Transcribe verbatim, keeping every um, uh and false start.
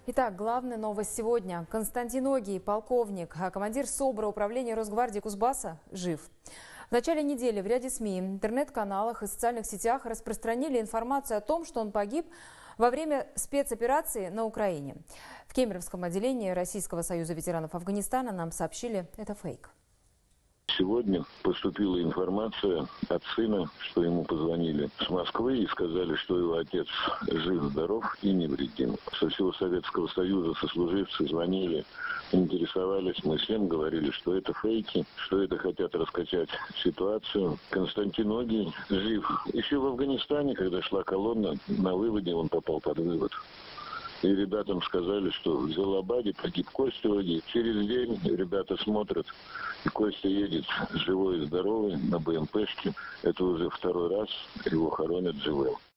Итак, главная новость сегодня. Константин Огий, полковник, а командир СОБРа управления Росгвардии Кузбасса, жив. В начале недели в ряде СМИ, интернет-каналах и социальных сетях распространили информацию о том, что он погиб во время спецоперации на Украине. В Кемеровском отделении Российского союза ветеранов Афганистана нам сообщили, это фейк. Сегодня поступила информация от сына, что ему позвонили с Москвы и сказали, что его отец жив-здоров и невредим. Со всего Советского Союза сослуживцы звонили, интересовались. Мы всем говорили, что это фейки, что это хотят раскачать ситуацию. Константин Огий жив. Еще в Афганистане, когда шла колонна, на выводе он попал под вывод. И ребятам сказали, что в Залабаде погиб Костя Огий. Через день ребята смотрят, и Костя едет живой и здоровый на БМПшке. Это уже второй раз его хоронят живым.